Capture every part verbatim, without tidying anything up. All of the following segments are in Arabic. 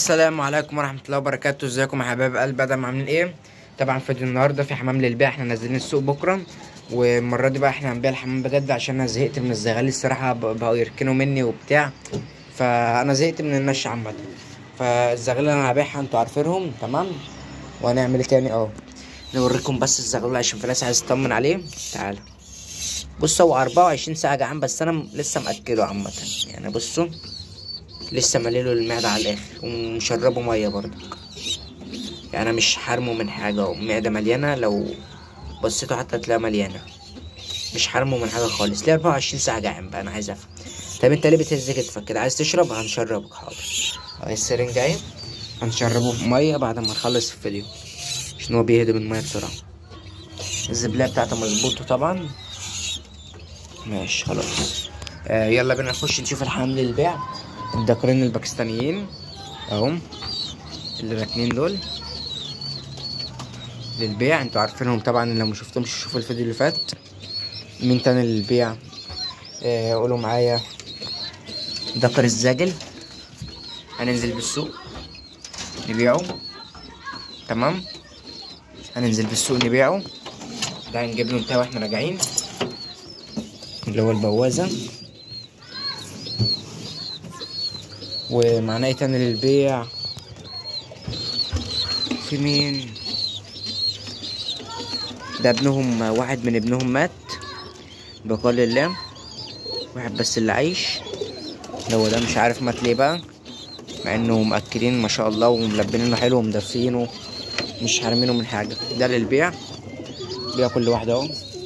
السلام عليكم ورحمة الله وبركاته. ازيكم يا حبايب قلب ادم، عاملين ايه؟ طبعا فيديو النهارده في حمام للبيع. احنا نازلين السوق بكره، والمره دي بقى احنا هنبيع الحمام بجد عشان انا زهقت من الزغالي الصراحه، ب- بقوا يركنوا مني وبتاع. فانا زهقت من المشي عامه. فالزغالي انا هبيعها، انتوا عارفينهم تمام. وهنعمل ايه تاني؟ اه نوريكم بس الزغلول عشان في ناس عايز تطمن عليه. تعالى بصوا، هو أربعة وعشرين ساعه جعان، بس انا م- لسه مأكله عامه. يعني بصوا لسه مليله المعده على الاخر ومشربه ميه برضه. يعني انا مش حارمه من حاجه، ومعده مليانه، لو بصيته حتى تلاقيها مليانه. مش حارمه من حاجه خالص. ليه أربعة وعشرين ساعه جعان بقى؟ انا عايز افهم. طب انت ليه بتهز كتفك كده؟ عايز تشرب؟ هنشربك، حاضر. اهي السرنجه اهي، هنشربه بميه بعد ما نخلص الفيديو عشان هو بيهدم الميه بسرعه. الزبلة بتاعته مظبوطه طبعا. ماشي خلاص. آه يلا بينا نخش نشوف الحمام للبيع. الدكرين الباكستانيين اهم، اللي راكنين دول للبيع. انتوا عارفينهم طبعا، لو ما شفتهمش شوفوا الفيديو اللي فات. مين تاني للبيع؟ آه قولوا معايا. دكر الزاجل هننزل بالسوق نبيعه، تمام. هننزل بالسوق نبيعه. ده هنجيب له انتهى واحنا راجعين، اللي هو البوازة. ومعنا ايه تاني للبيع؟ في مين؟ ده ابنهم، واحد من ابنهم مات بقال الله، واحد بس اللي عايش. اللي هو ده مش عارف مات ليه بقى، مع انه مأكلين ما شاء الله وملبنينه حلو ومدفينه، مش حارمينه من حاجة. ده للبيع، بيع كل واحد اهو.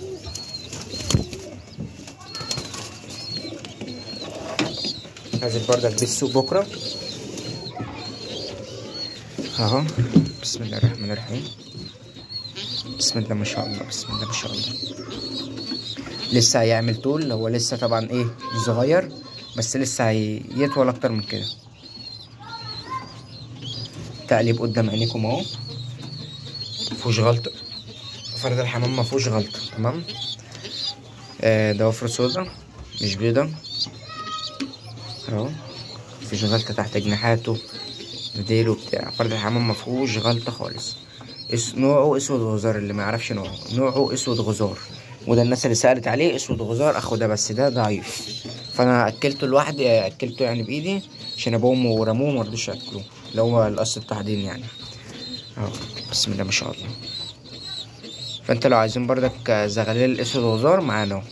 نازل بردك بالسوق بكرة اهو. بسم الله الرحمن الرحيم. بسم الله ما شاء الله، بسم الله ما شاء الله. لسه هيعمل طول، هو لسه طبعا ايه صغير، بس لسه هيطول اكتر من كده. تقليب قدام عينيكم اهو، مفيهوش غلطة. فرد الحمام مفيهوش غلطة، تمام. آه ضوافره سودا مش بيضة اهو. مفيش غلطة تحت جناحاته، ديله بتاع. فرد الحمام مفيهوش غلطة خالص. اس نوعه اسود غزار، اللي ما يعرفش نوعه، نوعه اسود غزار. وده الناس اللي سألت عليه اسود غزار اخو ده، بس ده ضعيف. فانا اكلته لوحدي، اكلته يعني بايدي، عشان ابوه وامه ورموه مرضوش ياكلوه، اللي هو القص التحضير يعني اهو. بسم الله ما شاء الله. فانت لو عايزين بردك زغلول اسود غزار معانا اهو.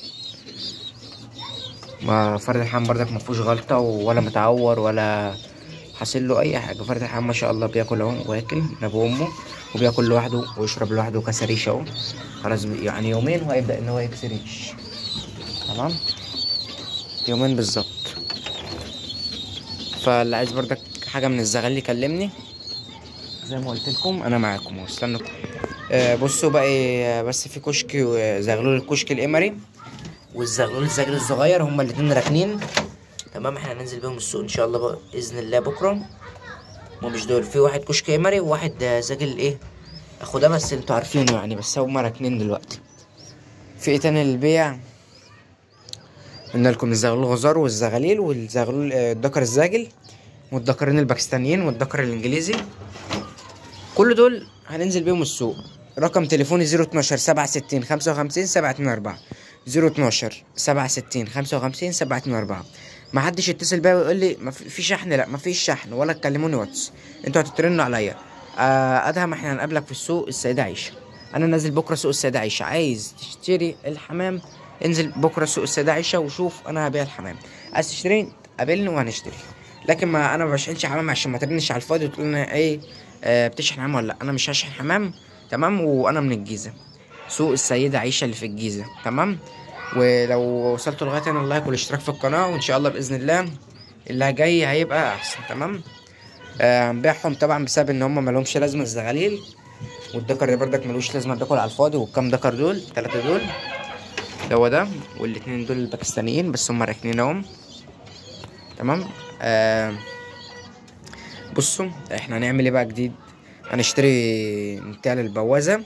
ما فرد الحمام بردك مفيهوش غلطة، ولا متعور ولا حاصل له اي حاجه. فرد الحمام ما شاء الله بياكل اهو، واكل من ابو امه، وبياكل لوحده ويشرب لوحده كسريش اهو. خلاص يعني يومين وهيبدا ان هو يكسر ريش، تمام. يومين بالظبط. فاللي عايز بردك حاجه من الزغالي كلمني، زي ما قلت لكم انا معاكم اهو. استنوا. آه بصوا بقى إيه، بس في كشك زغلول، الكشك القمري والزغلول الزاجل الصغير، هما الاتنين راكنين، تمام. احنا هننزل بيهم السوق ان شاء الله بقى باذن الله بكره. ومش دول، في واحد كشك قمري وواحد زاجل ايه اخو ده، بس انتوا عارفينه يعني، بس هما راكنين دلوقتي. في ايه تاني للبيع؟ قلنا لكم الزغلول الغزار والزغاليل والزغلول آه، الدكر الزاجل والدكرين الباكستانيين والدكر الانجليزي. كل دول هننزل بيهم السوق. رقم تليفوني زيرو اتناشر سبعة ستين خمسة وخمسين سبعة اتنين اربعة، زيرو اتناشر سبعة ستين خمسة وخمسين سبعة اتنين اربعة. ما حدش يتصل بيا ويقول لي ما في شحن، لا ما فيش شحن، ولا تكلموني واتس. انتوا هتترنوا عليا. آه ادهم احنا هنقابلك في السوق السيدة عيشة. انا نازل بكره سوق السيدة عيشة. عايز تشتري الحمام انزل بكره سوق السيدة عيشة وشوف انا هبيع الحمام. عايز تشتري قابلني وهنشتري. لكن ما انا ما بشحنش حمام عشان ما ترنش على الفاضي وتقول لنا ايه آه بتشحن حمام ولا لا. انا مش هشحن حمام، تمام. وانا من الجيزة، سوق السيدة عيشة اللي في الجيزة، تمام. ولو وصلتوا لغاية هنا اللايك والاشتراك في القناة، وان شاء الله بإذن الله اللي جاي هيبقى احسن، تمام. آه، هنبيعهم طبعا بسبب ان هم مالهمش لازمة الزغاليل، والدكر ده بردك ملوش لازمة، بياكل على الفاضي. والكام دكر دول؟ التلاتة دول، ده هو ده، والاتنين دول الباكستانيين بس هم راكنين اهم، تمام. آه بصوا احنا هنعمل ايه بقى جديد. هنشتري بتاع البوازة،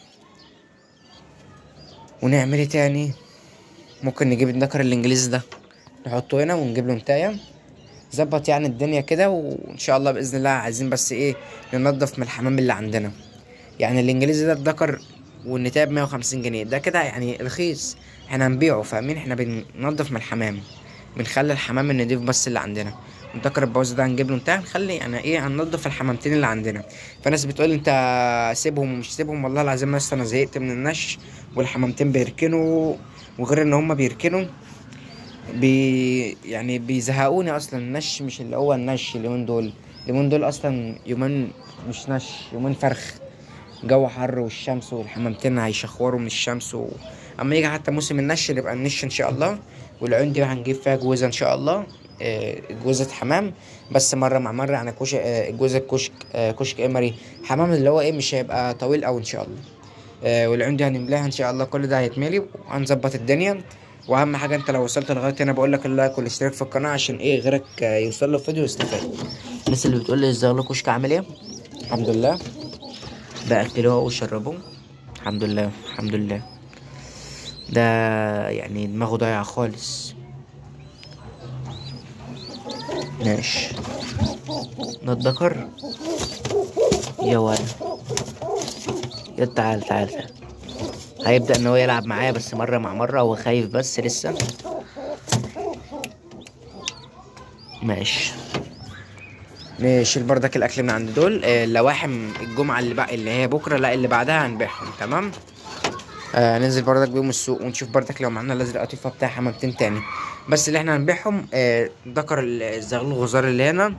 ونعمل ايه تاني؟ ممكن نجيب الدكر الانجليزي ده نحطه هنا ونجيب له نتاية، ظبط يعني الدنيا كده، وان شاء الله باذن الله عايزين بس ايه ننضف من الحمام اللي عندنا. يعني الانجليزي ده الدكر والنتايه بمية وخمسين جنيه، ده كده يعني رخيص، احنا هنبيعه فاهمين. احنا بننضف من الحمام، بنخلي الحمام النضيف بس اللي عندنا. الدكر البوظ ده هنجيب له بتاع، نخلي يعني ايه هننضف الحمامتين اللي عندنا. فناس بتقول انت سيبهم ومش سيبهم، والله العظيم بس انا زهقت من النش، والحمامتين بيركنوا، وغير ان هما بيركنوا بي يعني بيزهقوني اصلا. النش مش اللي هو النش اليومين دول، اليومين دول اصلا يومين مش نش، يومين فرخ. جو حر والشمس، والحمامتين هيشخوروا من الشمس و... اما يجي حتى موسم النش نبقى النش ان شاء الله. والعيون دي هنجيب فيها جوزة ان شاء الله، آه، جوزة حمام بس مرة مع مرة. يعني كوش آه، جوزة كشك، آه، كشك قمري، حمام اللي هو ايه مش هيبقى طويل اوي ان شاء الله. آه، والعيون دي هنملاها ان شاء الله، كل ده هيتملي وهنظبط الدنيا. واهم حاجه انت لو وصلت لغايه هنا بقول لك اللايك والاشتراك في القناه، عشان ايه غيرك آه، يوصل له الفيديو ويستفاد. الناس اللي بتقول لي ازاي كشك عامل ايه، الحمد لله باكلوه وشربوه، الحمد لله الحمد لله. ده يعني دماغه ضايعه خالص. ماشي، ده الدكر يا ولد، يا تعال تعال تعال. هيبدأ ان هو يلعب معايا بس مرة مع مرة، هو خايف بس لسه. ماشي، نشيل بردك الاكل من عند دول. آه اللواحم الجمعة اللي بقى اللي هي بكرة، لا اللي بعدها هنبيعهم تمام. آه ننزل بردك بيهم السوق ونشوف بردك لو معانا الازرق قطيفة بتاع حمامتين تاني. بس اللي احنا هنبيعهم آه ذكر الزغلول الغزار اللي هنا،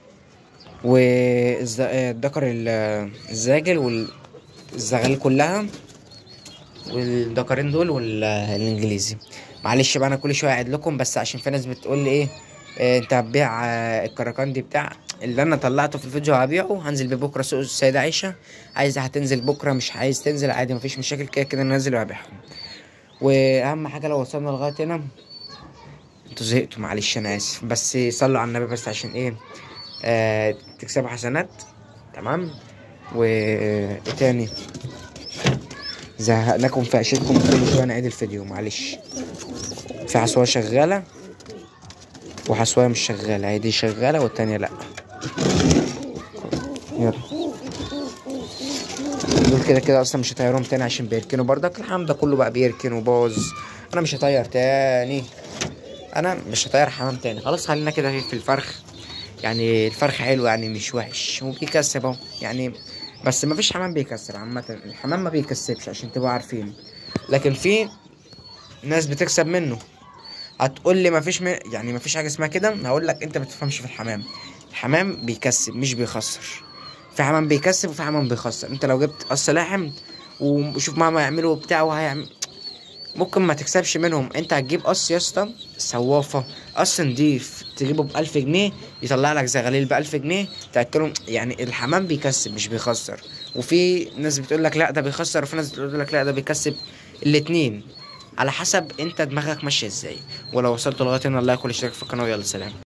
والذكر الزاجل والزغال كلها، والدكرين دول والانجليزي. معلش بقى انا كل شويه اعيد لكم، بس عشان في ناس بتقول لي ايه آه انت هتبيع آه الكراكندي بتاع اللي انا طلعته في الفيديو، هبيعه هنزل بيه بكره سوق السيده عيشه. عايز هتنزل بكره، مش عايز تنزل عادي مفيش مشاكل، كده كده ننزل وهبيعهم. واهم حاجه لو وصلنا لغايه هنا انتوا زهقتوا معلش انا اسف، بس صلوا على النبي بس عشان ايه آه تكسبوا حسنات تمام. وايه تاني، زهقناكم في عيشتكم كل شويه نعيد الفيديو معلش. في حصوايه شغاله وحصوايه مش شغاله، هي دي شغاله والتانيه لا. يلا دول كده كده اصلا مش هطيرهم تاني عشان بيركنوا بردك، الحمام ده كله بقى بيركن وباظ. انا مش هطير تاني، انا مش هطير حمام تاني خلاص. خلينا كده في الفرخ، يعني الفرخ حلو يعني مش وحش وبيكسب اهو يعني. بس مفيش حمام بيكسب عامة، الحمام ما بيكسبش عشان تبقوا عارفين، لكن في ناس بتكسب منه. هتقول لي مفيش م... يعني مفيش حاجة اسمها كده، هقول لك انت بتفهمش في الحمام. الحمام بيكسب مش بيخسر، في حمام بيكسب وفي حمام بيخسر. انت لو جبت قص لاحم وشوف ماما يعملوا بتاع وهيعمل، ممكن ما تكسبش منهم. انت هتجيب قص يا اسطى صوافه، قص نضيف تجيبه بألف جنيه يطلع لك زغاليل بألف جنيه تاكلهم. يعني الحمام بيكسب مش بيخسر. وفي ناس بتقول لك لا ده بيخسر، وفي ناس بتقول لك لا ده بيكسب. الاتنين على حسب انت دماغك ماشيه ازاي. ولو وصلت لغايه هنا الله يكون اشترك في القناه ويلا سلام.